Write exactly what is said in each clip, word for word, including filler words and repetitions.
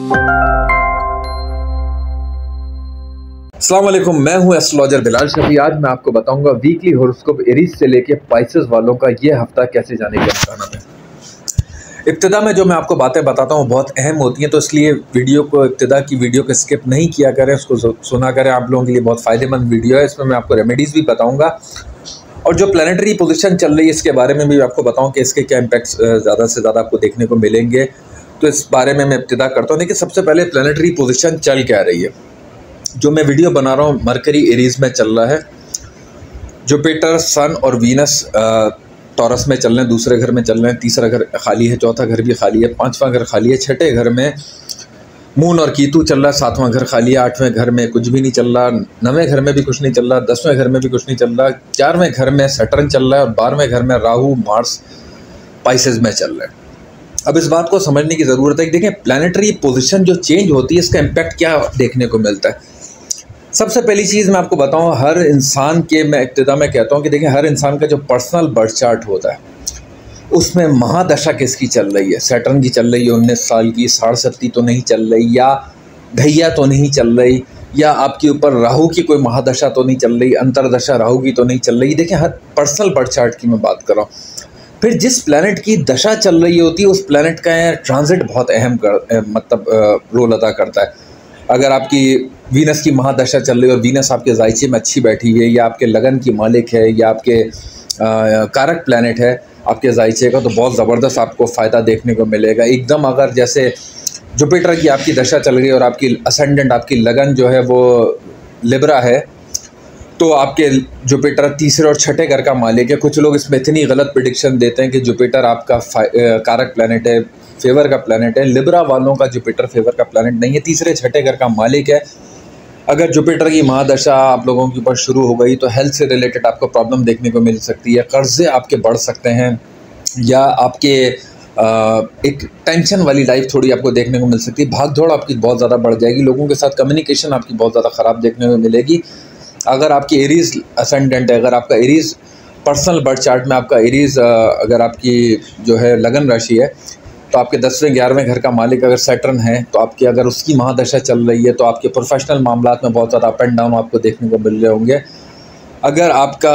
अस्सलाम वालेकुम, मैं हूं एस्ट्रोलॉजर बिलाल शफी। आज मैं आपको बताऊंगा वीकली हॉरोस्कोप एरीज से लेके पाइसेस वालों का ये हफ्ता कैसे जाने के इम्कान है। इब्तिदा में जो मैं आपको बातें बताता हूँ बहुत अहम होती हैं, तो इसलिए वीडियो को इब्तिदा की वीडियो को स्किप नहीं किया करें, उसको सुना करें। आप लोगों के लिए बहुत फ़ायदेमंद वीडियो है। इसमें मैं आपको रेमेडीज़ भी बताऊँगा और जो प्लानिटरी पोजीशन चल रही है इसके बारे में भी आपको बताऊँ कि इसके क्या इम्पैक्ट्स ज़्यादा से ज़्यादा आपको देखने को मिलेंगे। तो इस बारे में मैं इब्तिदा करता हूँ। देखिए, सबसे पहले प्लानिटरी पोजीशन चल क्या रही है। जो मैं वीडियो बना रहा हूँ मरकरी एरीज में चल रहा है, जुपिटर, सन और वीनस टॉरस में चल रहे हैं, दूसरे घर में चल रहे हैं, तीसरा घर खाली है, चौथा घर भी खाली है, पांचवा घर खाली है, छठे घर में मून और कीतु चल रहा है, सातवां घर खाली है, आठवें घर में कुछ भी नहीं चल रहा, नवें घर में भी कुछ नहीं चल रहा, दसवें घर में भी कुछ नहीं चल रहा, ग्यारहवें घर में सैटर्न चल रहा है और बारहवें घर में राहु मार्स पाइसेस में चल रहा है। अब इस बात को समझने की ज़रूरत है कि देखें, प्लानिटरी पोजीशन जो चेंज होती है इसका इम्पैक्ट क्या देखने को मिलता है। सबसे पहली चीज़ मैं आपको बताऊं, हर इंसान के, मैं इब्तिदा में कहता हूं कि देखिए, हर इंसान का जो पर्सनल बर्थ चार्ट होता है उसमें महादशा किसकी चल रही है। सैटर्न की चल रही है उन्नीस साल की, साढ़े सत्ती तो नहीं चल रही, या ढैया तो नहीं चल रही, या आपके ऊपर राहु की कोई महादशा तो नहीं चल रही, अंतरदशा राहु की तो नहीं चल रही। देखिए, हर पर्सनल बर्थ चार्ट की मैं बात कर रहा हूँ। फिर जिस प्लैनेट की दशा चल रही होती है उस प्लैनेट का ट्रांजिट बहुत अहम कर मतलब रोल अदा करता है। अगर आपकी वीनस की महादशा चल रही है और वीनस आपके जायचे में अच्छी बैठी हुई है, या आपके लगन की मालिक है, या आपके आ, कारक प्लैनेट है आपके जायचे का, तो बहुत ज़बरदस्त आपको फ़ायदा देखने को मिलेगा एकदम। अगर जैसे जुपिटर की आपकी दशा चल रही है और आपकी असेंडेंट, आपकी लगन जो है वो लिब्रा है, तो आपके जुपिटर तीसरे और छठे घर का मालिक है। कुछ लोग इसमें इतनी गलत प्रेडिक्शन देते हैं कि जुपिटर आपका कारक प्लैनेट है, फेवर का प्लैनेट है। लिब्रा वालों का जुपिटर फेवर का प्लैनेट नहीं है, तीसरे छठे घर का मालिक है। अगर जुपिटर की महादशा आप लोगों के ऊपर शुरू हो गई तो हेल्थ से रिलेटेड आपको प्रॉब्लम देखने को मिल सकती है, कर्जे आपके बढ़ सकते हैं, या आपके आ, एक टेंशन वाली लाइफ थोड़ी आपको देखने को मिल सकती है। भाग दौड़ आपकी बहुत ज़्यादा बढ़ जाएगी, लोगों के साथ कम्युनिकेशन आपकी बहुत ज़्यादा ख़राब देखने को मिलेगी। अगर आपकी एरीज असेंडेंट है, अगर आपका एरीज पर्सनल बर्थ चार्ट में आपका एरीज अगर आपकी जो है लगन राशि है, तो आपके दसवें ग्यारहवें घर का मालिक अगर सैटर्न है, तो आपकी अगर उसकी महादशा चल रही है तो आपके प्रोफेशनल मामलात में बहुत ज़्यादा अप एंड डाउन आपको देखने को मिल रहे होंगे। अगर आपका,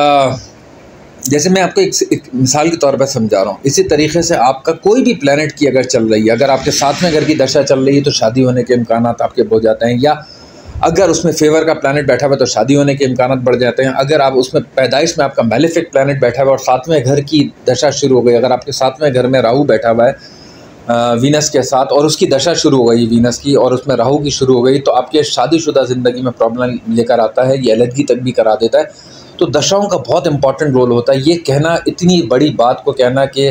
जैसे मैं आपको एक, एक मिसाल के तौर पर समझा रहा हूँ, इसी तरीके से आपका कोई भी प्लैनेट की अगर चल रही है, अगर आपके सातवें घर की दशा चल रही है तो शादी होने के इम्कान आपके हो जाते हैं, या अगर उसमें फेवर का प्लैनेट बैठा हुआ है तो शादी होने के इम्कान बढ़ जाते हैं। अगर आप उसमें पैदाइश में आपका मैलेफिक प्लैनेट बैठा हुआ है और सातवें घर की दशा शुरू हो गई, अगर आपके सातवें घर में राहु बैठा हुआ है वीनस के साथ और उसकी दशा शुरू हो गई वीनस की, और उसमें राहु की शुरू हो गई, तो आपके शादीशुदा ज़िंदगी में प्रॉब्लम लेकर आता है, ये अलहदगी तक भी करा देता है। तो दशाओं का बहुत इंपॉर्टेंट रोल होता है। ये कहना, इतनी बड़ी बात को कहना कि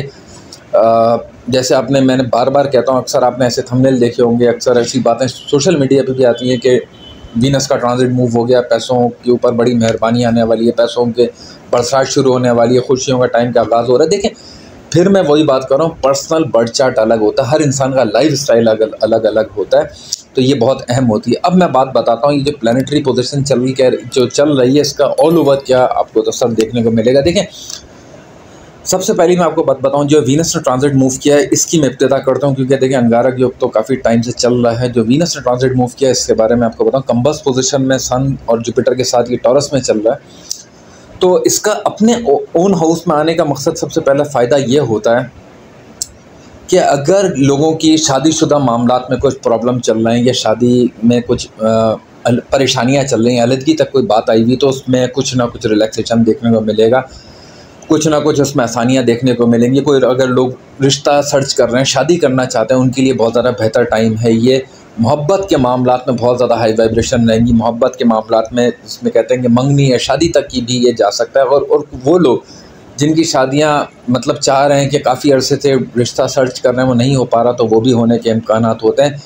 जैसे आपने, मैंने बार बार कहता हूँ, अक्सर आपने ऐसे थंबनेल देखे होंगे, अक्सर ऐसी बातें सोशल मीडिया पर भी आती हैं कि वीनस का ट्रांजिट मूव हो गया, पैसों के ऊपर बड़ी मेहरबानी आने वाली है, पैसों के बरसात शुरू होने वाली है, खुशियों का टाइम का आगाज़ हो रहा है। देखें, फिर मैं वही बात कर रहा हूँ, पर्सनल बर्थ चार्ट अलग होता है, हर इंसान का लाइफ स्टाइल अलग अलग अलग होता है, तो ये बहुत अहम होती है। अब मैं बात बताता हूँ, ये जो प्लानिटरी पोजीशन चल रही है, जो चल रही है, इसका ऑल ओवर क्या आपको तो सब देखने को मिलेगा। देखें, सबसे पहले मैं आपको बात बताऊँ, जो वीनस ने ट्रांजिट मूव किया है इसकी मैं इब्तिदा करता हूँ, क्योंकि देखिए अंगारक योग तो काफ़ी टाइम से चल रहा है। जो वीनस ने ट्रांजिट मूव किया है इसके बारे में आपको बताऊँ, कंबस पोजीशन में सन और जुपिटर के साथ ये टॉरस में चल रहा है। तो इसका अपने ओन हाउस में आने का मकसद, सबसे पहला फ़ायदा ये होता है कि अगर लोगों की शादीशुदा मामलात में कुछ प्रॉब्लम चल रहे हैं, या शादी में कुछ परेशानियां चल रही हैं, अलहदगी तक कोई बात आई हुई, तो उसमें कुछ ना कुछ रिलैक्सेशन देखने को मिलेगा, कुछ ना कुछ उसमें आसानियाँ देखने को मिलेंगी। कोई अगर लोग रिश्ता सर्च कर रहे हैं, शादी करना चाहते हैं, उनके लिए बहुत ज़्यादा बेहतर टाइम है ये। मोहब्बत के मामलात में बहुत ज़्यादा हाई वाइब्रेशन रहेंगी। मोहब्बत के मामलात में इसमें कहते हैं कि मंगनी या शादी तक की भी ये जा सकता है। और और वो लोग जिनकी शादियां मतलब चाह रहे हैं कि काफ़ी अरसे से रिश्ता सर्च कर रहे हैं, वो नहीं हो पा रहा, तो वो भी होने के इम्कान होते हैं।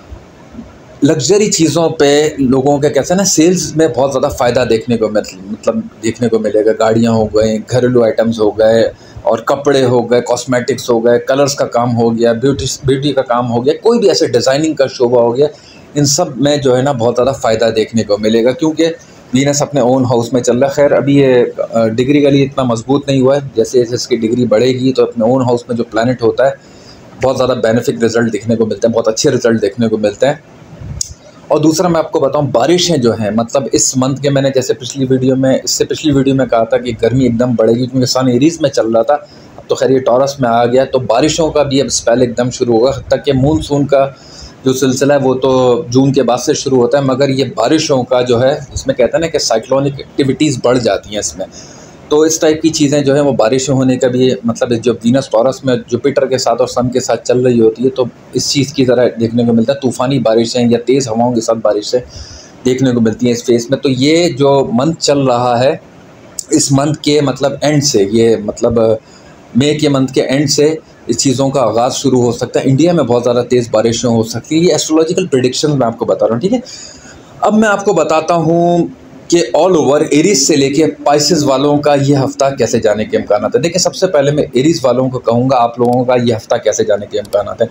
लग्जरी चीज़ों पे लोगों के कहते हैं ना, सेल्स में बहुत ज़्यादा फ़ायदा देखने को मतलब देखने को मिलेगा। गाड़ियाँ हो गए, घरेलू आइटम्स हो गए, और कपड़े हो गए, कॉस्मेटिक्स हो गए, कलर्स का काम हो गया, ब्यूटी ब्यूटी का काम हो गया, कोई भी ऐसे डिज़ाइनिंग का शोबा हो गया, इन सब में जो है ना बहुत ज़्यादा फ़ायदा देखने को मिलेगा, क्योंकि वीनस अपने ओन हाउस में चल रहा है। खैर अभी ये डिग्री का लिए इतना मजबूत नहीं हुआ है, जैसे जैसे इसकी डिग्री बढ़ेगी तो अपने ओन हाउस में जो प्लैनेट होता है बहुत ज़्यादा बेनिफिक रिज़ल्ट देखने को मिलते हैं, बहुत अच्छे रिज़ल्ट देखने को मिलते हैं। और दूसरा मैं आपको बताऊं, बारिशें जो हैं मतलब इस मंथ के, मैंने जैसे पिछली वीडियो में इससे पिछली वीडियो में कहा था कि गर्मी एकदम बढ़ेगी क्योंकि सन एरीज में चल रहा था, अब तो खैर ये टॉरस में आ गया, तो बारिशों का भी अब स्पेल एकदम शुरू होगा। तक कि मूनसून का जो सिलसिला है वो तो जून के बाद से शुरू होता है, मगर ये बारिशों का जो है इसमें कहते हैं ना कि साइक्लोनिक एक्टिविटीज़ बढ़ जाती हैं इसमें, तो इस टाइप की चीज़ें जो है वो बारिशें होने का भी मतलब जो वीनस टॉरस में जुपिटर के साथ और सन के साथ चल रही होती है, तो इस चीज़ की तरह देखने को मिलता है। तूफ़ानी बारिशें या तेज़ हवाओं के साथ बारिशें देखने को मिलती हैं इस फेज़ में। तो ये जो मंथ चल रहा है, इस मंथ के मतलब एंड से, ये मतलब मई के मंथ के एंड से इस चीज़ों का आगाज़ शुरू हो सकता है। इंडिया में बहुत ज़्यादा तेज़ बारिशें हो सकती है। ये एस्ट्रोलॉजिकल प्रेडिक्शन मैं आपको बता रहा हूँ, ठीक है। अब मैं आपको बताता हूँ कि ऑल ओवर एरीज से लेके पाइसेस वालों का ये हफ़्ता कैसे जाने के इम्कान है। देखिए, सबसे पहले मैं एरीज वालों को कहूँगा आप लोगों का ये हफ़्ता कैसे जाने के इम्कान है।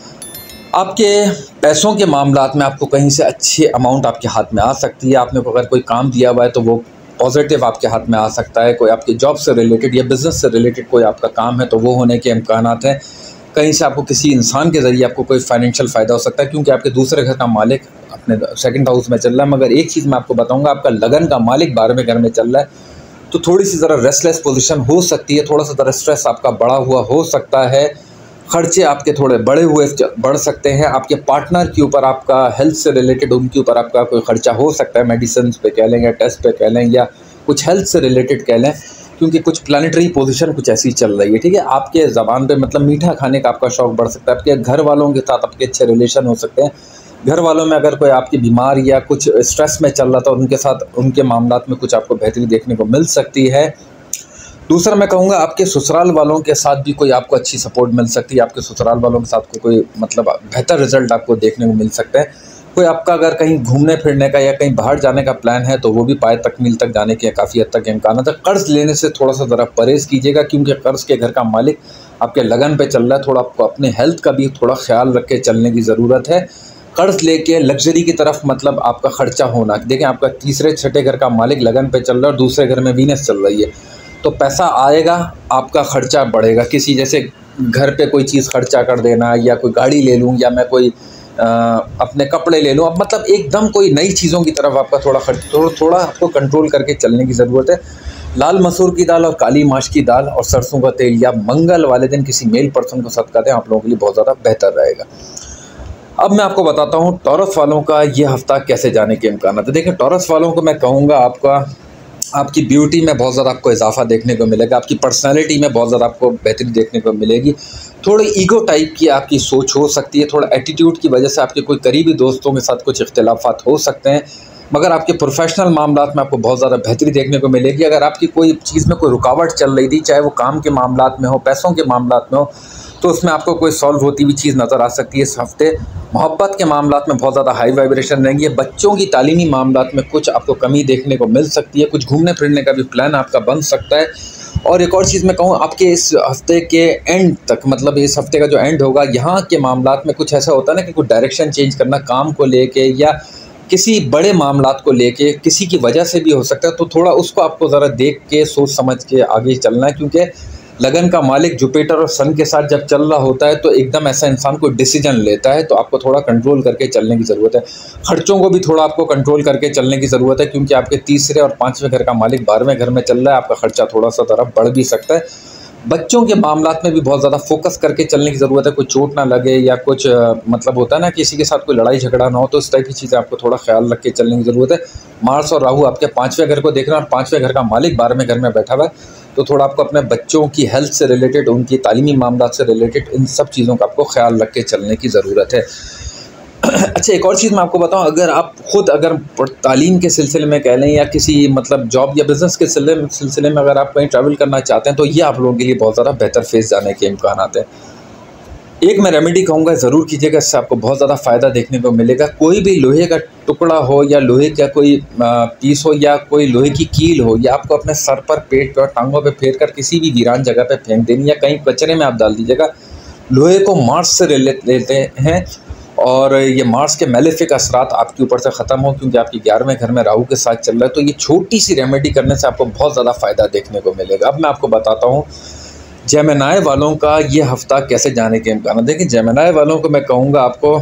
आपके पैसों के मामलात में आपको कहीं से अच्छी अमाउंट आपके हाथ में आ सकती है। आपने अगर कोई काम दिया हुआ है तो वो पॉजिटिव आपके हाथ में आ सकता है। कोई आपकी जॉब से रिलेटेड या बिज़नेस से रिलेटेड कोई आपका काम है तो वो होने के इम्कान हैं। कहीं से आपको किसी इंसान के ज़रिए आपको कोई फाइनेंशियल फ़ायदा हो सकता है, क्योंकि आपके दूसरे घर का मालिक अपने सेकंड हाउस में चल रहा है। मगर एक चीज़ मैं आपको बताऊंगा, आपका लगन का मालिक बारहवें घर में चल रहा है, तो थोड़ी सी ज़रा रेस्टलेस पोजीशन हो सकती है, थोड़ा सा ज़रा स्ट्रेस आपका बढ़ा हुआ हो सकता है, खर्चे आपके थोड़े बढ़े हुए बढ़ सकते हैं। आपके पार्टनर के ऊपर, आपका हेल्थ से रिलेटेड उनके ऊपर आपका कोई ख़र्चा हो सकता है, मेडिसिन पे कह लें या टेस्ट पे कह लें या कुछ हेल्थ से रिलेटेड कह लें, क्योंकि कुछ प्लानिटरी पोजीशन कुछ ऐसी चल रही है, ठीक है। आपके ज़बान पे मतलब मीठा खाने का आपका शौक़ बढ़ सकता है। आपके घर वालों के साथ आपके अच्छे रिलेशन हो सकते हैं। घर वालों में अगर कोई आपकी बीमार या कुछ स्ट्रेस में चल रहा था, उनके साथ उनके मामलात में कुछ आपको बेहतरी देखने को मिल सकती है। दूसरा मैं कहूँगा, आपके ससुराल वालों के साथ भी कोई आपको अच्छी सपोर्ट मिल सकती है। आपके ससुराल वालों के साथ को कोई मतलब बेहतर रिजल्ट आपको देखने को मिल सकता है। कोई आपका अगर कहीं घूमने फिरने का या कहीं बाहर जाने का प्लान है तो वो भी पाए तकमील तक जाने के काफ़ी हद तक इम्कान है। कर्ज़ लेने से थोड़ा सा ज़रा परहेज़ कीजिएगा, क्योंकि कर्ज़ के घर का मालिक आपके लगन पे चल रहा है। थोड़ा आपको अपने हेल्थ का भी थोड़ा ख्याल रख के चलने की ज़रूरत है। कर्ज़ लेके लग्जरी की तरफ मतलब आपका ख़र्चा होना, देखें आपका तीसरे छठे घर का मालिक लगन पे चल रहा है और दूसरे घर में वीनस चल रही है, तो पैसा आएगा, आपका ख़र्चा बढ़ेगा। किसी जैसे घर पे कोई चीज़ खर्चा कर देना, या कोई गाड़ी ले लूँ, या मैं कोई आ, अपने कपड़े ले लूँ, अब मतलब एकदम कोई नई चीज़ों की तरफ आपका थोड़ा खर्च थोड़ा थोड़ा आपको कंट्रोल करके चलने की ज़रूरत है। लाल मसूर की दाल और काली माश की दाल और सरसों का तेल या मंगल वाले दिन किसी मेल पर्सन को सदका दें, आप लोगों के लिए बहुत ज़्यादा बेहतर रहेगा। अब मैं आपको बताता हूँ टॉरस वालों का ये हफ़्ता कैसे जाने के इम्कान है। देखिए, टॉरस वालों को मैं कहूँगा, आपका आपकी ब्यूटी में बहुत ज़्यादा आपको इजाफा देखने को मिलेगा। आपकी पर्सनालिटी में बहुत ज़्यादा आपको बेहतरी देखने को मिलेगी। थोड़ी ईगो टाइप की आपकी सोच हो सकती है। थोड़ा एटीट्यूड की वजह से आपके कोई करीबी दोस्तों के साथ कुछ इख्तिलाफात हो सकते हैं, मगर आपके प्रोफेशनल मामलात में आपको बहुत ज़्यादा बेहतरी देखने को मिलेगी। अगर आपकी कोई चीज़ में कोई रुकावट चल रही थी, चाहे वो काम के मामलात में हो, पैसों के मामलात में हो, तो उसमें आपको कोई सॉल्व होती हुई चीज़ नज़र आ सकती है इस हफ्ते। मोहब्बत के मामलात में बहुत ज़्यादा हाई वाइब्रेशन रहेंगी। बच्चों की तालीमी मामलात में कुछ आपको कमी देखने को मिल सकती है। कुछ घूमने फिरने का भी प्लान आपका बन सकता है। और एक और चीज़ मैं कहूँ, आपके इस हफ्ते के एंड तक, मतलब इस हफ्ते का जो एंड होगा, यहाँ के मामलात में कुछ ऐसा होता है ना कि कुछ डायरेक्शन चेंज करना काम को लेके या किसी बड़े मामलात को लेके किसी की वजह से भी हो सकता है, तो थोड़ा उसको आपको ज़रा देख के सोच समझ के आगे चलना है। क्योंकि लगन का मालिक जुपिटर और सन के साथ जब चल रहा होता है तो एकदम ऐसा इंसान कोई डिसीजन लेता है, तो आपको थोड़ा कंट्रोल करके चलने की ज़रूरत है। खर्चों को भी थोड़ा आपको कंट्रोल करके चलने की ज़रूरत है, क्योंकि आपके तीसरे और पाँचवें घर का मालिक बारहवें घर में चल रहा है। आपका खर्चा थोड़ा सा ज़रा बढ़ भी सकता है। बच्चों के मामलात में भी बहुत ज़्यादा फोकस करके चलने की ज़रूरत है। कोई चोट ना लगे या कुछ मतलब होता है ना, किसी के साथ कोई लड़ाई झगड़ा ना हो, तो इस टाइप की चीज़ें आपको थोड़ा ख्याल रख के चलने की ज़रूरत है। मार्स और राहु आपके पाँचवें घर को देख रहे हैं और पाँचवें घर का मालिक बारहवें घर में बैठा हुआ है, तो थोड़ा आपको अपने बच्चों की हेल्थ से रिलेटेड, उनकी तालीमी मामलात से रिलेटेड, इन सब चीज़ों का आपको ख्याल रख के चलने की ज़रूरत है। अच्छा, एक और चीज़ मैं आपको बताऊं, अगर आप ख़ुद अगर तालीम के सिलसिले में कह लें या किसी मतलब जॉब या बिज़नेस के सिलसिले में अगर आप कहीं ट्रैवल करना चाहते हैं, तो ये आप लोगों के लिए बहुत ज़्यादा बेहतर फेज़ जाने के इम्कान आते हैं। एक मैं रेमेडी कहूँगा, ज़रूर कीजिएगा, इससे आपको बहुत ज़्यादा फ़ायदा देखने को मिलेगा। कोई भी लोहे का टुकड़ा हो या लोहे का कोई पीस हो या कोई लोहे की कील हो, या आपको अपने सर पर, पेट पर, टांगों पे फेर कर किसी भी वीरान जगह पे फेंक देनी, या कहीं कचरे में आप डाल दीजिएगा। लोहे को मार्स से लेते हैं और ये मार्स के मेलेफिक असरात आपके ऊपर से ख़त्म हो, क्योंकि आपकी ग्यारहवें घर में राहु के साथ चल रहा है। तो ये छोटी सी रेमेडी करने से आपको बहुत ज़्यादा फ़ायदा देखने को मिलेगा। अब मैं आपको बताता हूँ जेमिनी वालों का ये हफ़्ता कैसे जाने के इम्कान। देखिए जेमिनी वालों को मैं कहूँगा आपको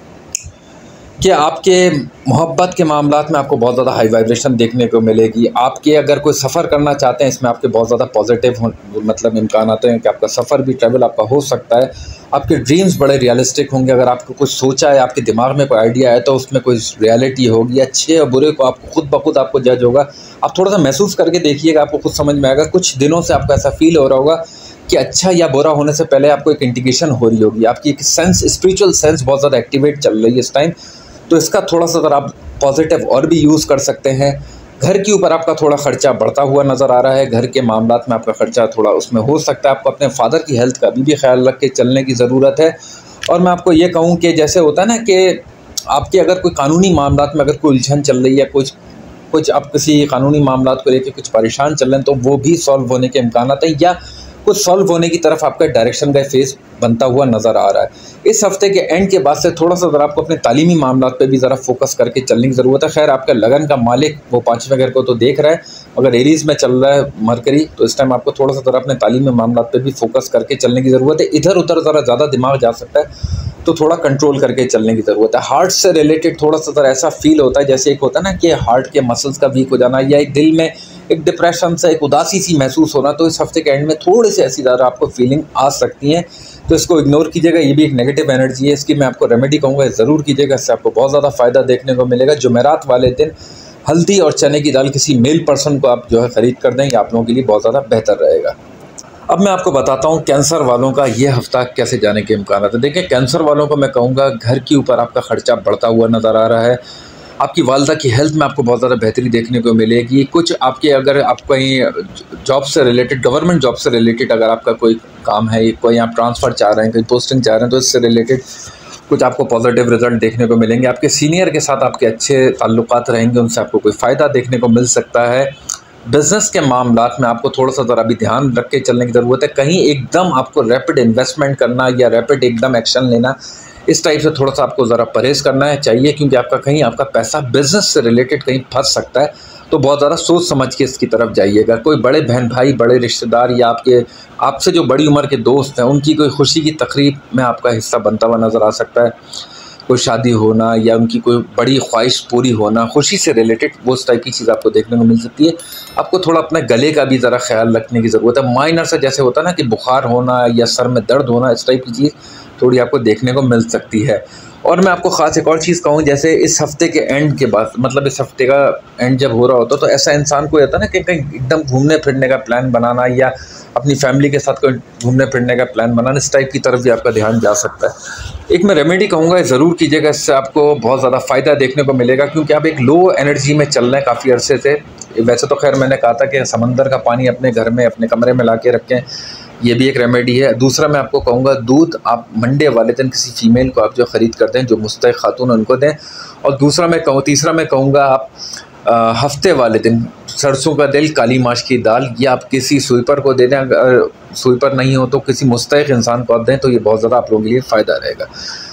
कि आपके मोहब्बत के मामलात में आपको बहुत ज़्यादा हाई वाइब्रेशन देखने को मिलेगी। आपके अगर कोई सफ़र करना चाहते हैं, इसमें आपके बहुत ज़्यादा पॉजिटिव मतलब इम्कान आते हैं कि आपका सफ़र भी ट्रैवल आपका हो सकता है। आपके ड्रीम्स बड़े रियलिस्टिक होंगे। अगर आपको कुछ सोचा है, आपके दिमाग में कोई आइडिया है, तो उसमें कोई रियलिटी होगी। अच्छे और बुरे को आपको खुद ब खुद आपको जज होगा। आप थोड़ा सा महसूस करके देखिएगा, आपको खुद समझ में आएगा। कुछ दिनों से आपको ऐसा फील हो रहा होगा कि अच्छा या बुरा होने से पहले आपको एक इंडिकेशन हो रही होगी। आपकी एक सेंस, स्पिरिचुअल सेंस बहुत ज़्यादा एक्टिवेट चल रही है इस टाइम। तो इसका थोड़ा सा अगर आप पॉजिटिव और भी यूज़ कर सकते हैं। घर के ऊपर आपका थोड़ा ख़र्चा बढ़ता हुआ नज़र आ रहा है। घर के मामलात में आपका ख़र्चा थोड़ा उसमें हो सकता है। आपको अपने फादर की हेल्थ का अभी भी ख्याल रख के चलने की ज़रूरत है। और मैं आपको ये कहूँ कि जैसे होता है ना कि आपके अगर कोई कानूनी मामलात में अगर कोई उलझन चल रही है, कुछ कुछ आप किसी कानूनी मामलात को लेकर कुछ परेशान चल रहे हैं, तो वो भी सॉल्व होने के इम्कान हैं या कुछ सॉल्व होने की तरफ आपका डायरेक्शन का फेस बनता हुआ नज़र आ रहा है। इस हफ्ते के एंड के बाद से थोड़ा सा ज़रा आपको अपने तालीमी मामलात पे भी ज़रा फोकस करके चलने की ज़रूरत है। खैर आपका लगन का मालिक वो पाँचवें घर को तो देख रहा है, अगर एरीज़ में चल रहा है मरकरी, तो इस टाइम आपको थोड़ा सा ज़रा अपने तालीमी मामलात पे भी फोकस करके चलने की ज़रूरत है। इधर उधर ज़रा ज़्यादा दिमाग जा सकता है, तो थोड़ा कंट्रोल करके चलने की ज़रूरत है। हार्ट से रिलेटेड थोड़ा सा ज़रा ऐसा फील होता है जैसे एक होता है ना कि हार्ट के मसल्स का वीक हो जाना या एक दिल में एक डिप्रेशन से एक उदासी सी महसूस होना, तो इस हफ्ते के एंड में थोड़ी सी ऐसी ज़्यादा आपको फीलिंग आ सकती है। तो इसको इग्नोर कीजिएगा, ये भी एक नेगेटिव एनर्जी है। इसकी मैं आपको रेमेडी कहूँगा, ज़रूर कीजिएगा, इससे आपको बहुत ज़्यादा फ़ायदा देखने को मिलेगा। जुमेरात वाले दिन हल्दी और चने की दाल किसी मेल पर्सन को आप जो है ख़रीद कर दें, ये आप लोगों के लिए बहुत ज़्यादा बेहतर रहेगा। अब मैं आपको बताता हूँ कैंसर वालों का ये हफ़्ता कैसे जाने के इम्कान है। देखिए कैंसर वालों को मैं कहूँगा घर के ऊपर आपका ख़र्चा बढ़ता हुआ नज़र आ रहा है। आपकी वालदा की हेल्थ में आपको बहुत ज़्यादा बेहतरी देखने को मिलेगी। कुछ आपके अगर आप कहीं जॉब से रिलेटेड, गवर्नमेंट जॉब से रिलेटेड अगर आपका कोई काम है, कोई आप ट्रांसफ़र चाह रहे हैं, कोई पोस्टिंग चाह रहे हैं, तो इससे रिलेटेड कुछ आपको पॉजिटिव रिजल्ट देखने को मिलेंगे। आपके सीनियर के साथ आपके अच्छे ताल्लुकात रहेंगे, उनसे आपको कोई फ़ायदा देखने को मिल सकता है। बिज़नेस के मामलात में आपको थोड़ा सा ज़रा भी ध्यान रख के चलने की ज़रूरत है। कहीं एकदम आपको रैपिड इन्वेस्टमेंट करना या रैपिड एकदम एक्शन लेना, इस टाइप से थोड़ा सा आपको ज़रा परहेज़ करना है चाहिए, क्योंकि आपका कहीं आपका पैसा बिज़नेस से रिलेटेड कहीं फंस सकता है। तो बहुत ज़्यादा सोच समझ के इसकी तरफ जाइएगा। कोई बड़े बहन भाई, बड़े रिश्तेदार या आपके आपसे जो बड़ी उम्र के दोस्त हैं, उनकी कोई खुशी की तकरीब में आपका हिस्सा बनता हुआ नज़र आ सकता है। कोई शादी होना या उनकी कोई बड़ी ख्वाहिश पूरी होना, खुशी से रिलेटेड वो उस टाइप की चीज़ आपको देखने को मिल सकती है। आपको थोड़ा अपने गले का भी ज़रा ख्याल रखने की ज़रूरत है। माइनर से जैसे होता है ना कि बुखार होना या सर में दर्द होना, इस टाइप की चीज़ थोड़ी आपको देखने को मिल सकती है। और मैं आपको ख़ास एक और चीज़ कहूँ, जैसे इस हफ़्ते के एंड के बाद, मतलब इस हफ़्ते का एंड जब हो रहा होता तो ऐसा इंसान को होता है ना कि कहीं एकदम घूमने फिरने का प्लान बनाना या अपनी फैमिली के साथ कोई घूमने फिरने का प्लान बनाना, इस टाइप की तरफ भी आपका ध्यान जा सकता है। एक मैं रेमेडी कहूँगा, ज़रूर कीजिएगा, इससे आपको बहुत ज़्यादा फ़ायदा देखने को मिलेगा, क्योंकि आप एक लो एनर्जी में चल रहे हैं काफ़ी अरसे से। वैसे तो खैर मैंने कहा था कि समंदर का पानी अपने घर में, अपने कमरे में ला के रखें, ये भी एक रेमेडी है। दूसरा मैं आपको कहूँगा, दूध आप मंडे वाले दिन किसी फीमेल को आप जो ख़रीद कर दें, जो मुस्तैक़ खातून, उनको दें। और दूसरा मैं कहूँ तीसरा मैं कहूँगा आप हफ्ते वाले दिन सरसों का तेल, काली माश की दाल, ये आप किसी स्वीपर को दे दें। अगर स्वीपर नहीं हो तो किसी मुस्तैक़ इंसान को आप दें, तो ये बहुत ज़्यादा आप लोगों के लिए फ़ायदा रहेगा।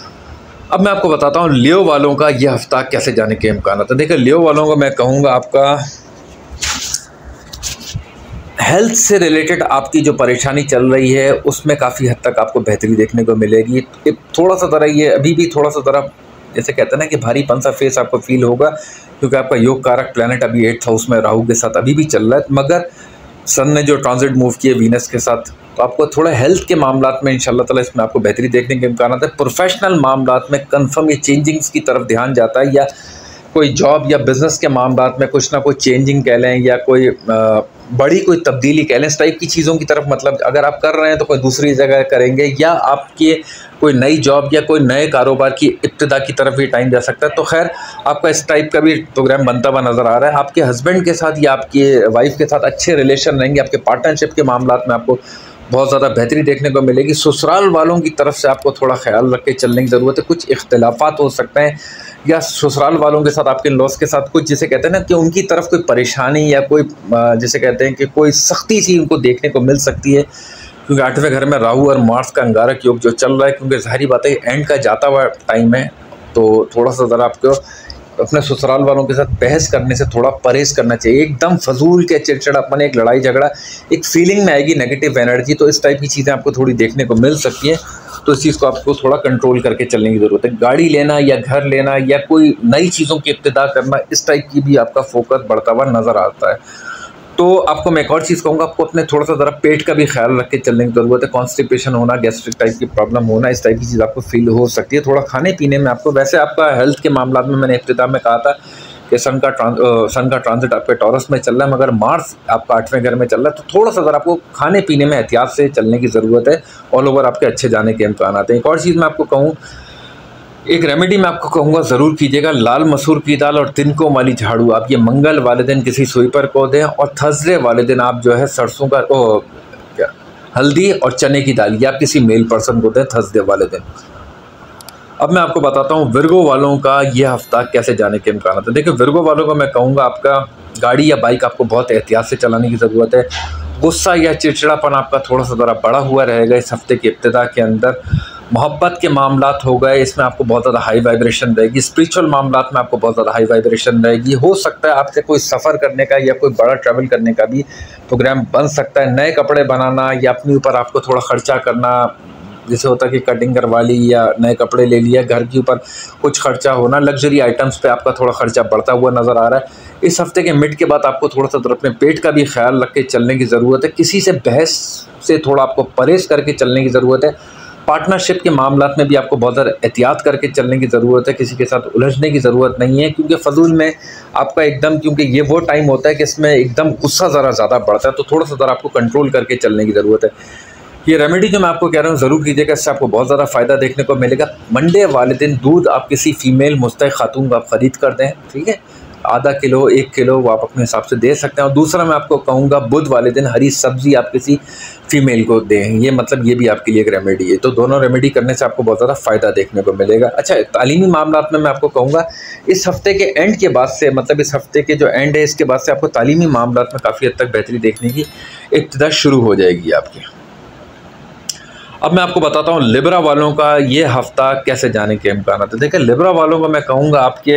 अब मैं आपको बताता हूँ लियो वालों का ये हफ़्ता कैसे जाने के इम्कान है। देखिए लियो वालों को मैं कहूँगा, आपका हेल्थ से रिलेटेड आपकी जो परेशानी चल रही है उसमें काफ़ी हद तक आपको बेहतरी देखने को मिलेगी। थोड़ा सा ज़रा ये अभी भी थोड़ा सा ज़रा जैसे कहते हैं ना कि भारीपन सा फेस आपको फील होगा, क्योंकि आपका योग कारक प्लैनेट अभी एट्थ हाउस में राहु के साथ अभी भी चल रहा है। मगर सन ने जो ट्रांजिट मूव किए वीनस के साथ, तो आपको थोड़ा हेल्थ के मामलात में इंशाल्लाह ताला इसमें आपको बेहतरी देखने के इम्कान है। प्रोफेशनल मामलात में कन्फर्म ये चेंजिंग्स की तरफ ध्यान जाता है, या कोई जॉब या बिज़नेस के मामलात में कुछ ना कुछ चेंजिंग कह लें, या कोई आ, बड़ी कोई तब्दीली कह लें, इस टाइप की चीज़ों की तरफ, मतलब अगर आप कर रहे हैं तो कोई दूसरी जगह करेंगे, या आपके कोई नई जॉब या कोई नए कारोबार की इब्तिदा की तरफ भी टाइम जा सकता है। तो खैर आपका इस टाइप का भी प्रोग्राम बनता हुआ नज़र आ रहा है। आपके हस्बैंड के साथ या आपके वाइफ के साथ अच्छे रिलेशन रहेंगे। आपके पार्टनरशिप के मामलात में आपको बहुत ज़्यादा बेहतरी देखने को मिलेगी। ससुराल वालों की तरफ से आपको थोड़ा ख्याल रख के चलने की ज़रूरत है। कुछ इख्तिलाफ़ात हो सकते हैं, या ससुराल वालों के साथ, आपके लॉस के साथ कुछ, जिसे कहते हैं ना कि उनकी तरफ कोई परेशानी या कोई जिसे कहते हैं कि कोई सख्ती सी उनको देखने को मिल सकती है, क्योंकि आठवें घर में राहु और मार्स का अंगारक योग जो चल रहा है, क्योंकि ज़ाहिरी बात है एंड का जाता हुआ टाइम है, तो थोड़ा सा ज़रा आपको अपने ससुराल वालों के साथ बहस करने से थोड़ा परहेज करना चाहिए। एकदम फजूल के चिड़चिड़ापन, एक लड़ाई झगड़ा, एक फीलिंग में आएगी नेगेटिव एनर्जी, तो इस टाइप की चीज़ें आपको थोड़ी देखने को मिल सकती हैं। तो इस चीज़ को आपको थोड़ा कंट्रोल करके चलने की ज़रूरत है। गाड़ी लेना या घर लेना या कोई नई चीज़ों की इब्तिदा करना, इस टाइप की भी आपका फोकस बढ़ता हुआ नज़र आता है। तो आपको मैं एक और चीज़ कहूँगा, आपको अपने थोड़ा सा ज़रा पेट का भी ख्याल रख के चलने की ज़रूरत है। कॉन्स्टिपेशन होना, गैस्ट्रिक टाइप की प्रॉब्लम होना, इस टाइप की चीज़ आपको फील हो सकती है। थोड़ा खाने पीने में आपको, वैसे आपका हेल्थ के मामला में मैंने इब्तिदा में कहा था कि सन का ट्रांस सन का ट्रांजिट आपके टॉरस में चल रहा है, मगर मार्स आपका आठवें घर में चल रहा है, तो थोड़ा सा ज़रा आपको खाने पीने में एहतियात से चलने की ज़रूरत है। ऑल ओवर आपके अच्छे जाने के इम्कान आते हैं। एक और चीज़ मैं आपको कहूँ, एक रेमेडी मैं आपको कहूँगा ज़रूर कीजिएगा। लाल मसूर की दाल और तिनकों वाली झाड़ू आप ये मंगल वाले दिन किसी स्वीपर को दें, और थर्सडे वाले दिन आप जो है सरसों का ओ, क्या हल्दी और चने की दाल ये आप किसी मेल पर्सन को दें थर्सडे वाले दिन। अब मैं आपको बताता हूँ विर्गो वालों का ये हफ्ता कैसे जाने के इम्कान है। देखिए, विर्गो वालों को मैं कहूँगा, आपका गाड़ी या बाइक आपको बहुत एहतियात से चलाने की ज़रूरत है। गुस्सा या चिड़चिड़ापन आपका थोड़ा सा ज़रा बड़ा हुआ रहेगा इस हफ्ते के इब्तिदा के अंदर। मोहब्बत के मामलात हो गए, इसमें आपको बहुत ज़्यादा हाई वाइब्रेशन रहेगी। स्पिरिचुअल मामलात में आपको बहुत ज़्यादा हाई वाइब्रेशन रहेगी। हो सकता है आपसे कोई सफ़र करने का या कोई बड़ा ट्रैवल करने का भी प्रोग्राम बन सकता है। नए कपड़े बनाना या अपने ऊपर आपको थोड़ा ख़र्चा करना, जैसे होता है कि कटिंग करवा ली या नए कपड़े ले लिया, घर के ऊपर कुछ खर्चा होना, लग्जरी आइटम्स पे आपका थोड़ा खर्चा बढ़ता हुआ नज़र आ रहा है। इस हफ्ते के मिड के बाद आपको थोड़ा सा तो अपने पेट का भी ख्याल रख के चलने की ज़रूरत है। किसी से बहस से थोड़ा आपको परहेज़ करके चलने की ज़रूरत है। पार्टनरशिप के मामलात में भी आपको बहुत ज़्यादा एहतियात करके चलने की ज़रूरत है। किसी के साथ उलझने की ज़रूरत नहीं है, क्योंकि फजूल में आपका एकदम, क्योंकि ये वो टाइम होता है कि इसमें एकदम गुस्सा ज़रा ज़्यादा बढ़ता है, तो थोड़ा सा ज़रा आपको कंट्रोल करके चलने की ज़रूरत है। ये रेमेडी जो मैं आपको कह रहा हूँ ज़रूर कीजिएगा, इससे आपको बहुत ज़्यादा फ़ायदा देखने को मिलेगा। मंडे वाले दिन दूध आप किसी फ़ीमेल मुस्तैक़ खातून को आप ख़रीद कर दें, ठीक है, आधा किलो एक किलो वो आप अपने हिसाब से दे सकते हैं। और दूसरा मैं आपको कहूँगा, बुध वाले दिन हरी सब्ज़ी आप किसी फ़ीमेल को दें। ये मतलब ये भी आपके लिए एक रेमेडी है। तो दोनों रेमेडी करने से आपको बहुत ज़्यादा फ़ायदा देखने को मिलेगा। अच्छा, तालीमी मामलात में मैं आपको कहूँगा, इस हफ़्ते के एंड के बाद से, मतलब इस हफ़्ते के जो एंड है इसके बाद से आपको तालीमी मामलात में काफ़ी हद तक बेहतरी देखने की इब्तिदा शुरू हो जाएगी आपकी। अब मैं आपको बताता हूँ लिब्रा वालों का ये हफ़्ता कैसे जाने के इम्कान है। देखिए, लिब्रा वालों को मैं कहूँगा, आपके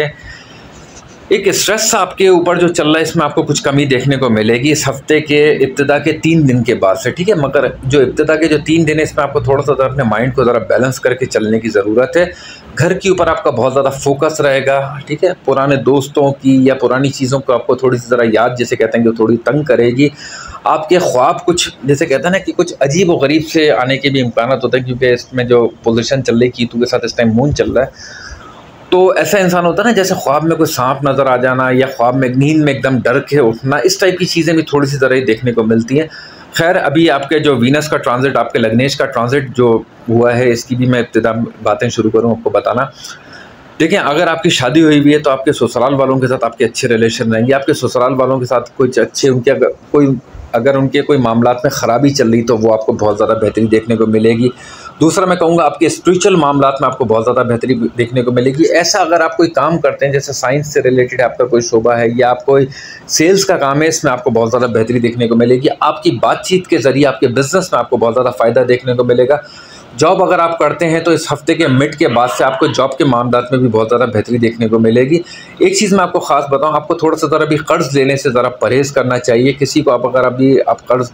एक स्ट्रेस आपके ऊपर जो चल रहा है, इसमें आपको कुछ कमी देखने को मिलेगी इस हफ्ते के इब्तिदा के तीन दिन के बाद से, ठीक है। मगर जो इब्तिदा के जो तीन दिन है, इसमें आपको थोड़ा सा अपने माइंड को ज़रा बैलेंस करके चलने की ज़रूरत है। घर के ऊपर आपका बहुत ज़्यादा फोकस रहेगा, ठीक है। पुराने दोस्तों की या पुरानी चीज़ों को आपको थोड़ी सी ज़रा याद, जैसे कहते हैं कि थोड़ी तंग करेगी। आपके ख्वाब कुछ, जैसे कहते हैं ना कि कुछ अजीब व गरीब से आने के भी इम्कान होते हैं, क्योंकि इसमें जो पोजीशन चल रही कीतू के साथ इस टाइम मून चल रहा है, तो ऐसा इंसान होता है ना, जैसे ख्वाब में कोई सांप नज़र आ जाना या ख्वाब में नींद में एकदम डर के उठना, इस टाइप की चीज़ें भी थोड़ी सी ज़रा ही देखने को मिलती हैं। खैर, अभी आपके जो वीनस का ट्रांजिट, आपके लग्नेश का ट्रांजिट जो हुआ है, इसकी भी मैं इब्तिदा बातें शुरू करूँ आपको बताना। देखिए, अगर आपकी शादी हुई हुई है तो आपके ससुराल वालों के साथ आपके अच्छे रिलेशन रहेंगे। आपके ससुराल वालों के साथ कुछ अच्छे, उनके अगर कोई अगर उनके कोई मामलात में ख़राबी चल रही तो वो आपको बहुत ज़्यादा बेहतरी देखने को मिलेगी। दूसरा मैं कहूँगा, आपके स्पिरिचुअल मामलात में आपको बहुत ज़्यादा बेहतरी देखने को मिलेगी। ऐसा अगर आप कोई काम करते हैं, जैसे साइंस से रिलेटेड आपका कोई शोबा है या आप कोई सेल्स का काम है, इसमें आपको बहुत ज़्यादा बेहतरी देखने को मिलेगी। आपकी बातचीत के ज़रिए आपके बिज़नेस में आपको बहुत ज़्यादा फ़ायदा देखने को मिलेगा। जॉब अगर आप करते हैं तो इस हफ्ते के मिड के बाद से आपको जॉब के मामलात में भी बहुत ज़्यादा बेहतरी देखने को मिलेगी। एक चीज़ मैं आपको ख़ास बताऊं, आपको थोड़ा सा ज़रा भी कर्ज़ लेने से ज़रा परहेज़ करना चाहिए। किसी को आप अगर अभी आप कर्ज़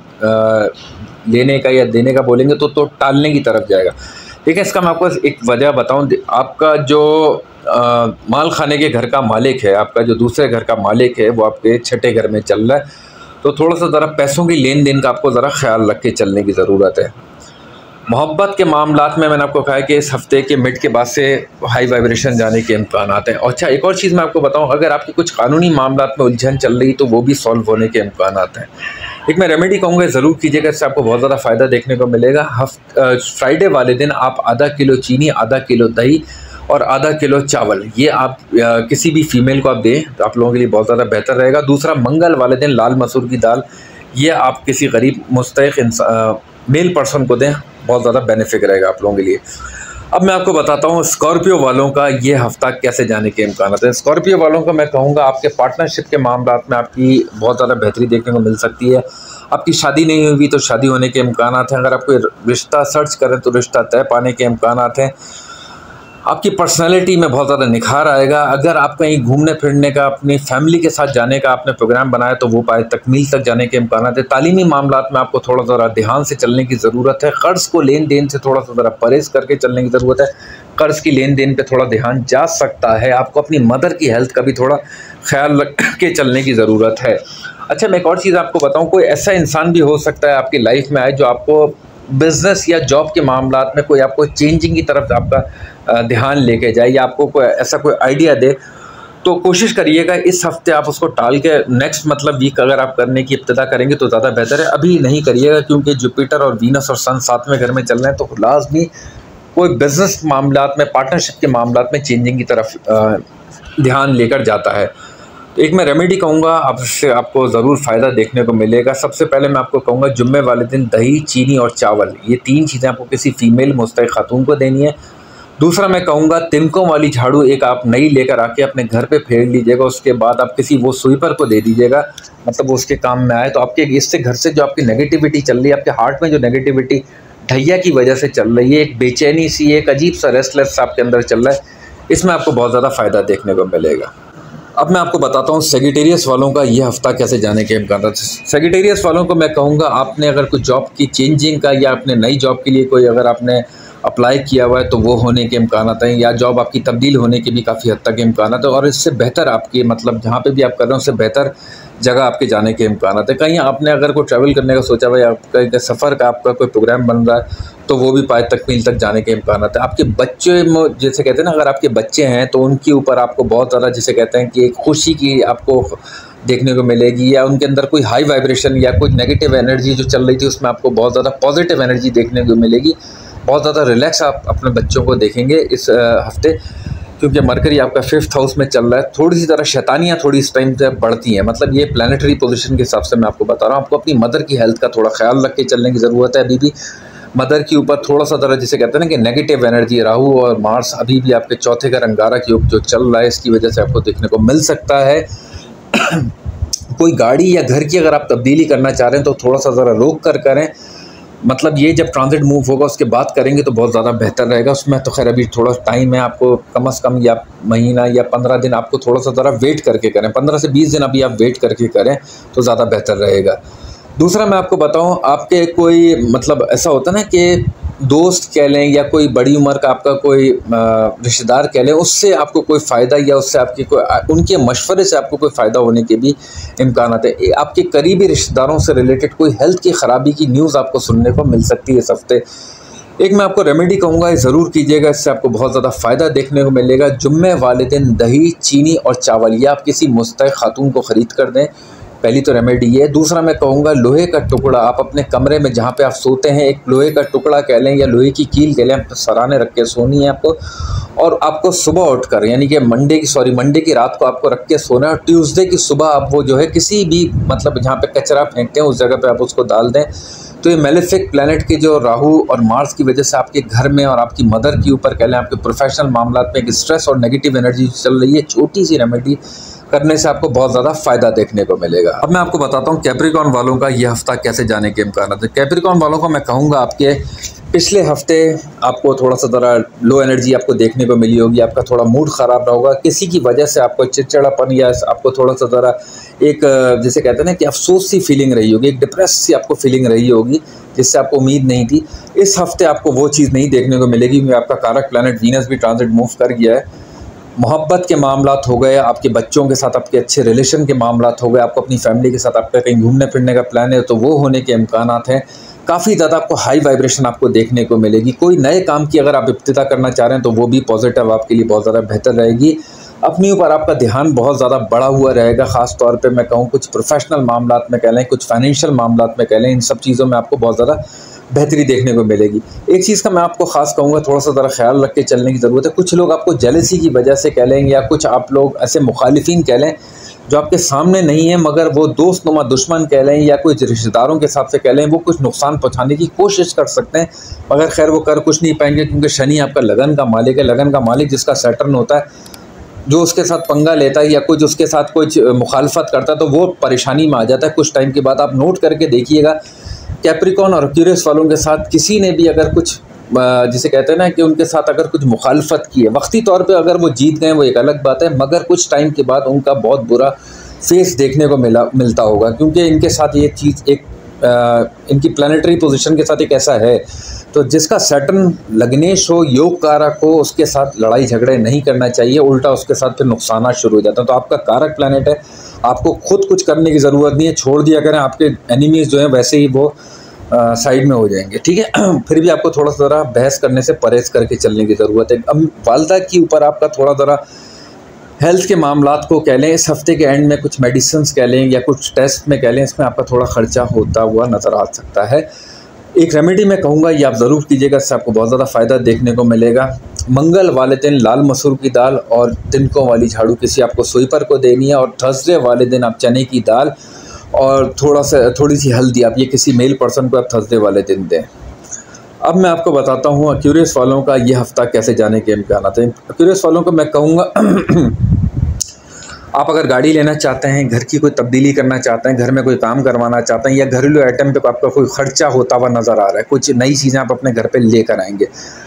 लेने का या देने का बोलेंगे तो तो टालने की तरफ जाएगा। ठीक है, इसका मैं आपको एक वजह बताऊं। आपका जो आ, माल खाने के घर का मालिक है, आपका जो दूसरे घर का मालिक है, वो आपके छठे घर में चल रहा है, तो थोड़ा सा ज़रा पैसों की लेन देन का आपको ज़रा ख्याल रख के चलने की ज़रूरत है। मोहब्बत के मामलात में मैंने आपको कहा है कि इस हफ्ते के मिड के बाद से हाई वाइब्रेशन जाने के इम्कान आते हैं। और अच्छा, एक और चीज़ मैं आपको बताऊं, अगर आपके कुछ कानूनी मामलात में उलझन चल रही तो वो भी सॉल्व होने के इम्कान आते हैं। एक मैं रेमेडी कहूँगा, ज़रूर कीजिएगा, इससे आपको बहुत ज़्यादा फ़ायदा देखने को मिलेगा। हफ्त फ्राइडे वाले दिन आप आधा किलो चीनी, आधा किलो दही और आधा किलो चावल, ये आप आ, किसी भी फीमेल को आप दें तो आप लोगों के लिए बहुत ज़्यादा बेहतर रहेगा। दूसरा, मंगल वाले दिन लाल मसूर की दाल, ये आप किसी गरीब मुस्तहिक इंसान मेल पर्सन को दें, बहुत ज़्यादा बेनिफिट रहेगा आप लोगों के लिए। अब मैं आपको बताता हूँ स्कॉर्पियो वालों का ये हफ़्ता कैसे जाने के इम्कान हैं। स्कॉर्पियो वालों का मैं कहूँगा, आपके पार्टनरशिप के मामलात में आपकी बहुत ज़्यादा बेहतरी देखने को मिल सकती है। आपकी शादी नहीं हुई तो शादी होने के इम्कान हैं। अगर आप कोई रिश्ता सर्च करें तो रिश्ता तय पाने के इम्कान हैं। आपकी पर्सनैलिटी में बहुत ज़्यादा निखार आएगा। अगर आप कहीं घूमने फिरने का, अपनी फैमिली के साथ जाने का आपने प्रोग्राम बनाया तो वो पाए तकमील तक जाने के इम्कान है। तालीमी मामलात में आपको थोड़ा ज़रा ध्यान से चलने की ज़रूरत है। कर्ज़ को लेन देन से थोड़ा सा ज़रा परहेज़ करके चलने की ज़रूरत है। कर्ज़ की लेन देन पे थोड़ा ध्यान जा सकता है। आपको अपनी मदर की हेल्थ का भी थोड़ा ख्याल रख के चलने की ज़रूरत है। अच्छा, मैं एक और चीज़ आपको बताऊँ, कोई ऐसा इंसान भी हो सकता है आपकी लाइफ में आए जो आपको बिज़नेस या जॉब के मामलात में कोई आपको चेंजिंग की तरफ आपका ध्यान लेके जाए या आपको कोई ऐसा कोई आइडिया दे, तो कोशिश करिएगा इस हफ्ते आप उसको टाल के नेक्स्ट मतलब वीक अगर आप करने की इब्तिदा करेंगे तो ज़्यादा बेहतर है। अभी नहीं करिएगा, क्योंकि जुपिटर और वीनस और सन सातवें घर में चल रहे हैं, तो लाजमी कोई बिज़नेस मामलात में, पार्टनरशिप के मामलात में चेंजिंग की तरफ ध्यान लेकर जाता है। तो एक मैं रेमेडी कहूँगा, आपसे आपको ज़रूर फ़ायदा देखने को मिलेगा। सबसे पहले मैं आपको कहूँगा जुम्मे वाले दिन दही, चीनी और चावल, ये तीन चीज़ें आपको किसी फ़ीमेल मुस्तहिक़ खातून को देनी है। दूसरा मैं कहूँगा तिनकों वाली झाड़ू एक आप नई लेकर आके अपने घर पे फेर लीजिएगा। उसके बाद आप किसी वो स्वीपर को दे दीजिएगा, मतलब वो उसके काम में आए। तो आपके इससे घर से जो आपकी नेगेटिविटी चल रही है, आपके हार्ट में जो नेगेटिविटी ढैया की वजह से चल रही है, एक बेचैनी सी, एक अजीब सा रेस्टलेस आपके अंदर चल रहा है, इसमें आपको बहुत ज़्यादा फ़ायदा देखने को मिलेगा। अब मैं आपको बताता हूँ सेजिटेरियस वालों का ये हफ़्ता कैसे जाने के इम्कान। सेजिटेरियस वालों को मैं कहूँगा, आपने अगर कुछ जॉब की चेंजिंग का या अपने नई जॉब के लिए कोई अगर आपने अप्लाई किया हुआ है तो वो होने के इम्कान हैं, या जॉब आपकी तब्दील होने के भी काफ़ी हद तक इम्कान है, और इससे बेहतर आपकी मतलब जहाँ पे भी आप कर रहे हैं उससे बेहतर जगह आपके जाने के इम्कान है। कहीं आपने अगर कोई ट्रैवल करने का सोचा हुआ है, आपका सफ़र का आपका कोई प्रोग्राम बन रहा है, तो वो भी पाए तकमील तक जाने के इम्कान है। आपके बच्चे जैसे कहते हैं ना, अगर आपके बच्चे हैं तो उनके ऊपर आपको बहुत ज़्यादा जिसे कहते हैं कि एक खुशी की आपको देखने को मिलेगी, या उनके अंदर कोई हाई वाइब्रेशन या कोई नेगेटिव एनर्जी जो चल रही थी उसमें आपको बहुत ज़्यादा पॉजिटिव एनर्जी देखने को मिलेगी। बहुत ज़्यादा रिलैक्स आप अपने बच्चों को देखेंगे इस हफ्ते, क्योंकि मरकरी आपका फिफ्थ हाउस में चल रहा है। थोड़ी सी तरह शैतानियाँ थोड़ी इस टाइम से बढ़ती हैं, मतलब ये प्लानिटरी पोजीशन के हिसाब से मैं आपको बता रहा हूँ। आपको अपनी मदर की हेल्थ का थोड़ा ख्याल रख के चलने की ज़रूरत है। अभी भी मदर के ऊपर थोड़ा सा तरह जिसे कहते हैं ना कि नेगेटिव एनर्जी, राहु और मार्स अभी भी आपके चौथे घर अंगारा के योग जो चल रहा है, इसकी वजह से आपको देखने को मिल सकता है। कोई गाड़ी या घर की अगर आप तब्दीली करना चाह रहे हैं तो थोड़ा सा ज़रा रोक कर करें, मतलब ये जब ट्रांजिट मूव होगा उसके बाद करेंगे तो बहुत ज़्यादा बेहतर रहेगा। उसमें तो खैर अभी थोड़ा टाइम है, आपको कम से कम या महीना या पंद्रह दिन आपको थोड़ा सा ज़रा वेट करके करें, पंद्रह से बीस दिन अभी आप वेट करके करें तो ज़्यादा बेहतर रहेगा। दूसरा मैं आपको बताऊं, आपके कोई मतलब ऐसा होता है ना कि दोस्त कह लें या कोई बड़ी उम्र का आपका कोई रिश्तेदार कह लें, उससे आपको कोई फ़ायदा या उससे आपकी कोई उनके मशवरे से आपको कोई फ़ायदा होने के भी इम्कान है। आपके करीबी रिश्तेदारों से रिलेटेड कोई हेल्थ की ख़राबी की न्यूज़ आपको सुनने को मिल सकती है इस हफ्ते। एक मैं आपको रेमेडी कहूँगा, ज़रूर कीजिएगा, इससे आपको बहुत ज़्यादा फ़ायदा देखने को मिलेगा। जुम्मे वाले दिन दही, चीनी और चावल या आप किसी मुस्तहिक़ खातून को ख़रीद कर दें, पहली तो रेमेडी ये। दूसरा मैं कहूँगा लोहे का टुकड़ा आप अपने कमरे में जहाँ पे आप सोते हैं, एक लोहे का टुकड़ा कह लें या लोहे की कील कह लें, सराहने रख के सोनी है आपको, और आपको सुबह उठकर यानी कि मंडे की सॉरी मंडे की रात को आपको रख के सोना है, और ट्यूसडे की सुबह आप वो जो है किसी भी मतलब जहाँ पे कचरा फेंकते हैं उस जगह पे आप उसको डाल दें। तो ये मेलेफिक प्लैनेट के जो राहु और मार्स की वजह से आपके घर में और आपकी मदर के ऊपर कह लें, आपके प्रोफेशनल मामलात में एक स्ट्रेस और नेगेटिव एनर्जी चल रही है, छोटी सी रेमेडी करने से आपको बहुत ज़्यादा फ़ायदा देखने को मिलेगा। अब मैं आपको बताता हूँ कैप्रिकॉर्न वालों का ये हफ्ता कैसे जाने के इम्कान है। कैप्रिकॉर्न वालों को मैं कहूँगा, आपके पिछले हफ्ते आपको थोड़ा सा ज़रा लो एनर्जी आपको देखने को मिली होगी, आपका थोड़ा मूड ख़राब रहा होगा, किसी की वजह से आपको चिड़चिड़ापन या आपको थोड़ा सा ज़रा एक जिसे कहते हैं ना कि अफसोस सी फीलिंग रही होगी, एक डिप्रेस सी आपको फीलिंग रही होगी जिससे आपको उम्मीद नहीं थी। इस हफ्ते आपको वो चीज़ नहीं देखने को मिलेगी, क्योंकि आपका कारक प्लैनेट वीनस भी ट्रांजिट मूव कर गया है। मोहब्बत के मामलात हो गए, आपके बच्चों के साथ आपके अच्छे रिलेशन के मामलात हो गए, आपको अपनी फैमिली के साथ आपका कहीं घूमने फिरने का प्लान है तो वो होने के इम्कानात हैं। काफ़ी ज़्यादा आपको हाई वाइब्रेशन आपको देखने को मिलेगी। कोई नए काम की अगर आप इब्तिदा करना चाह रहे हैं तो वो भी पॉजिटिव आपके लिए बहुत ज़्यादा बेहतर रहेगी। अपने ऊपर आपका ध्यान बहुत ज़्यादा बढ़ा हुआ रहेगा, ख़ास तौर पे मैं कहूँ कुछ प्रोफेशनल मामलात में कह लें, कुछ फाइनेंशियल मामलात में कह लें, इन सब चीज़ों में आपको बहुत ज़्यादा बेहतरी देखने को मिलेगी। एक चीज़ का मैं आपको ख़ास कहूँगा, थोड़ा सा ज़रा ख्याल रख के चलने की ज़रूरत है। कुछ लोग आपको जेलसी की वजह से कह लें, या कुछ आप लोग ऐसे मुखालिफिन कह लें जो आपके सामने नहीं है मगर वो दोस्त नुमा दुश्मन कह लें, या कुछ रिश्तेदारों के हिसाब से कह लें, वो कुछ नुकसान पहुँचाने की कोशिश कर सकते हैं, मगर खैर वो कर कुछ नहीं पाएंगे, क्योंकि शनि आपका लगन का मालिक है। लगन का मालिक जिसका सैटर्न होता है, जो उसके साथ पंगा लेता है या कुछ उसके साथ कुछ मुखालफत करता है तो वो परेशानी में आ जाता है कुछ टाइम के बाद। आप नोट करके देखिएगा, कैप्रिकॉर्न और एक्वेरियस वालों के साथ किसी ने भी अगर कुछ जिसे कहते हैं ना कि उनके साथ अगर कुछ मुखालफत की है, वक्ती तौर पे अगर वो जीत गए वो एक अलग बात है, मगर कुछ टाइम के बाद उनका बहुत बुरा फेस देखने को मिला मिलता होगा, क्योंकि इनके साथ ये चीज़ एक आ, इनकी प्लानिटरी पोजीशन के साथ एक ऐसा है, तो जिसका सैटर्न लग्नेश हो, योग कारक हो, उसके साथ लड़ाई झगड़े नहीं करना चाहिए, उल्टा उसके साथ फिर नुकसान शुरू हो जाता है। तो आपका कारक प्लानट है, आपको खुद कुछ करने की ज़रूरत नहीं है, छोड़ दिया करें, आपके एनिमीज़ जो हैं वैसे ही वो साइड में हो जाएंगे, ठीक है। फिर भी आपको थोड़ा सा ज़रा बहस करने से परहेज़ करके चलने की ज़रूरत है। अब वालदा के ऊपर आपका थोड़ा ज़रा हेल्थ के मामलात को कह लें, इस हफ्ते के एंड में कुछ मेडिसिन्स कह लें या कुछ टेस्ट में कह लें, इसमें आपका थोड़ा ख़र्चा होता हुआ नज़र आ सकता है। एक रेमेडी मैं कहूँगा ये आप ज़रूर कीजिएगा, इससे आपको बहुत ज़्यादा फ़ायदा देखने को मिलेगा। मंगल वाले दिन लाल मसूर की दाल और तिनकों वाली झाड़ू किसी आपको स्वीपर को देनी है, और थर्सडे वाले दिन आप चने की दाल और थोड़ा सा थोड़ी सी हल्दी आप ये किसी मेल पर्सन को आप थर्सडे वाले दिन दें। अब मैं आपको बताता हूँ एक्यूरियस वालों का ये हफ़्ता कैसे जाने के इम्कान हैं। एक्यूरियस वालों को मैं कहूँगा आप अगर गाड़ी लेना चाहते हैं, घर की कोई तब्दीली करना चाहते हैं, घर में कोई काम करवाना चाहते हैं, या घरेलू आइटम पे आपका कोई ख़र्चा होता हुआ नज़र आ रहा है, कुछ नई चीज़ें आप अपने घर पे लेकर आएंगे,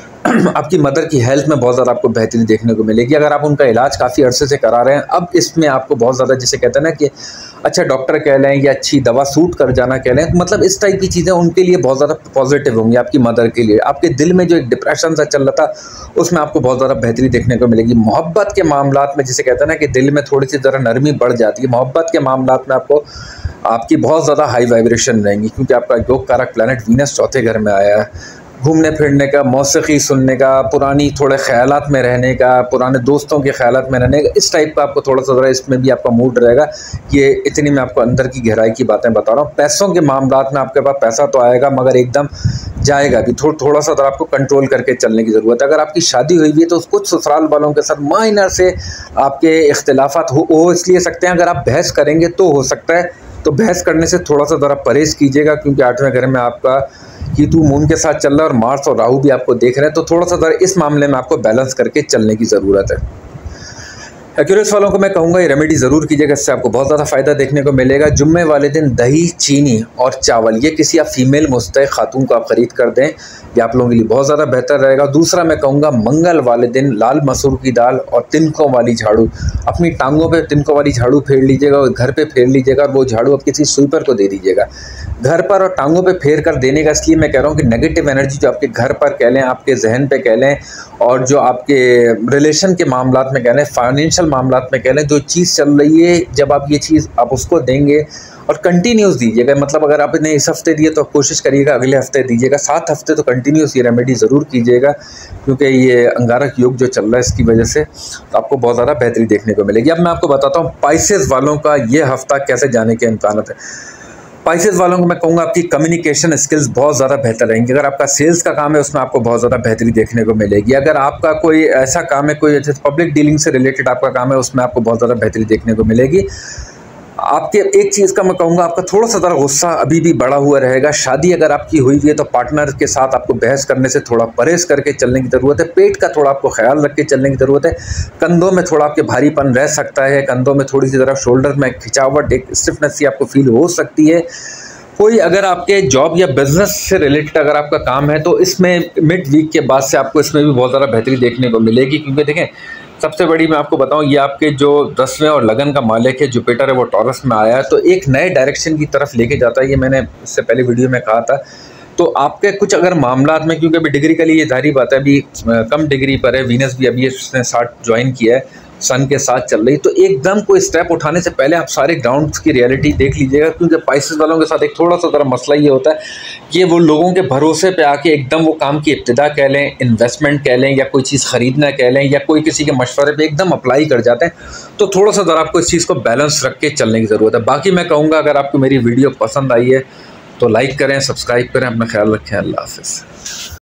आपकी मदर की हेल्थ में बहुत ज़्यादा आपको बेहतरी देखने को मिलेगी। अगर आप उनका इलाज काफ़ी अरसे से करा रहे हैं, अब इसमें आपको बहुत ज़्यादा, जिसे कहते हैं ना कि अच्छा डॉक्टर कह लें या अच्छी दवा सूट कर जाना कह लें, मतलब इस टाइप की चीज़ें उनके लिए बहुत ज़्यादा पॉजिटिव होंगी। आपकी मदर के लिए आपके दिल में जो एक डिप्रेशन सा चल रहा था, उसमें आपको बहुत ज़्यादा बेहतरी देखने को मिलेगी। मोहब्बत के मामलात में, जिसे कहते हैं ना कि दिल में थोड़ी सी ज़रा नरमी बढ़ जाती है, मोहब्बत के मामलात में आपको आपकी बहुत ज़्यादा हाई वाइब्रेशन रहेंगी, क्योंकि आपका योग कारक प्लैनेट वीनस चौथे घर में आया है। घूमने फिरने का, मौसीकी सुनने का, पुरानी थोड़े ख़यालात में रहने का, पुराने दोस्तों के ख़यालात में रहने का, इस टाइप का आपको थोड़ा सा ज़रा इसमें भी आपका मूड रहेगा। ये इतनी मैं आपको अंदर की गहराई की बातें बता रहा हूँ। पैसों के मामलात में आपके पास पैसा तो आएगा, मगर एकदम जाएगा भी, थोड़ा थोड़ा सा ज़रा आपको कंट्रोल करके चलने की ज़रूरत है। अगर आपकी शादी हुई है तो कुछ ससुराल वालों के साथ माइनर से आपके इख्तिलाफात हो, हो इसलिए सकते हैं। अगर आप बहस करेंगे तो हो सकता है, तो बहस करने से थोड़ा सा ज़रा परहेज़ कीजिएगा, क्योंकि आठवें घर में आपका कीतु मून के साथ चल रहा है और मार्स और राहु भी आपको देख रहे हैं, तो थोड़ा सा ज़रा इस मामले में आपको बैलेंस करके चलने की ज़रूरत है। एक्यूरियस वालों को मैं कहूँगा ये रेमेडी ज़रूर कीजिएगा, इससे आपको बहुत ज़्यादा फ़ायदा देखने को मिलेगा। जुम्मे वाले दिन दही, चीनी और चावल ये किसी आप फीमेल मुस्तैक़ खातून को आप ख़रीद कर दें, ये आप लोगों के लिए बहुत ज़्यादा बेहतर रहेगा। दूसरा मैं कहूँगा मंगल वाले दिन लाल मसूर की दाल और तिनकों वाली झाड़ू, अपनी टांगों पे तिनकों वाली झाड़ू फेर लीजिएगा और घर पे फेर लीजिएगा, और वो झाड़ू आप किसी स्वीपर को दे दीजिएगा। घर पर और टांगों पे फेर कर देने का इसलिए मैं कह रहा हूँ कि नेगेटिव एनर्जी जो आपके घर पर कह लें, आपके जहन पे कह लें, और जो आपके रिलेशन के मामलात में कह लें, फाइनेंशियल मामलात में कह लें, जो चीज़ चल रही है, जब आप ये चीज़ आप उसको देंगे और कंटिन्यूस दीजिएगा, मतलब अगर आपने इस हफ्ते दिए तो कोशिश करिएगा अगले हफ्ते दीजिएगा, सात हफ्ते तो कंटिन्यूस ये रेमेडी ज़रूर कीजिएगा, क्योंकि ये अंगारक योग जो चल रहा है इसकी वजह से तो आपको बहुत ज़्यादा बेहतरी देखने को मिलेगी। अब मैं आपको बताता हूँ पाइसेस वालों का ये हफ्ता कैसे जाने के इम्कान है। पाइसेस वालों को मैं कहूँगा आपकी कम्युनिकेशन स्किल्स बहुत ज़्यादा बेहतर रहेंगी। अगर आपका सेल्स का काम है उसमें आपको बहुत ज़्यादा बेहतरी देखने को मिलेगी। अगर आपका कोई ऐसा काम है, कोई पब्लिक डीलिंग से रिलेटेड आपका काम है, उसमें आपको बहुत ज़्यादा बेहतरी देखने को मिलेगी। आपके एक चीज़ का मैं कहूँगा आपका थोड़ा सा ज़रा गुस्सा अभी भी बढ़ा हुआ रहेगा। शादी अगर आपकी हुई हुई है तो पार्टनर के साथ आपको बहस करने से थोड़ा परहेज़ करके चलने की ज़रूरत है। पेट का थोड़ा आपको ख्याल रख के चलने की ज़रूरत है। कंधों में थोड़ा आपके भारीपन रह सकता है, कंधों में थोड़ी सी ज़रा शोल्डर में खिंचावट, एक स्टिफनेस सी आपको फील हो सकती है। कोई अगर आपके जॉब या बिज़नेस से रिलेटेड अगर आपका काम है तो इसमें मिड वीक के बाद से आपको इसमें भी बहुत ज़्यादा बेहतरी देखने को मिलेगी, क्योंकि देखें सबसे बड़ी मैं आपको बताऊं ये आपके जो दसवें और लगन का मालिक है जुपिटर है, वो टॉरस में आया है, तो एक नए डायरेक्शन की तरफ लेके जाता है। ये मैंने इससे पहले वीडियो में कहा था। तो आपके कुछ अगर मामलात में, क्योंकि अभी डिग्री के लिए ये जारी बात है, अभी कम डिग्री पर है, वीनस भी अभी इसने साठ ज्वाइन किया है, सन के साथ चल रही, तो एकदम कोई स्टेप उठाने से पहले आप सारे ग्राउंड्स की रियलिटी देख लीजिएगा, क्योंकि पाइसेस वालों के साथ एक थोड़ा सा ज़रा मसला ये होता है कि वो लोगों के भरोसे पे आके एकदम वो काम की इब्तिदा कह लें, इन्वेस्टमेंट कह लें, या कोई चीज़ ख़रीदना कह लें, या कोई किसी के मशवरे पे एकदम अप्लाई कर जाते हैं। तो थोड़ा सा ज़रा आपको इस चीज़ को बैलेंस रख के चलने की ज़रूरत है। बाकी मैं कहूँगा अगर आपको मेरी वीडियो पसंद आई है तो लाइक करें, सब्सक्राइब करें, अपना ख्याल रखें। अल्लाह हाफ़िज़।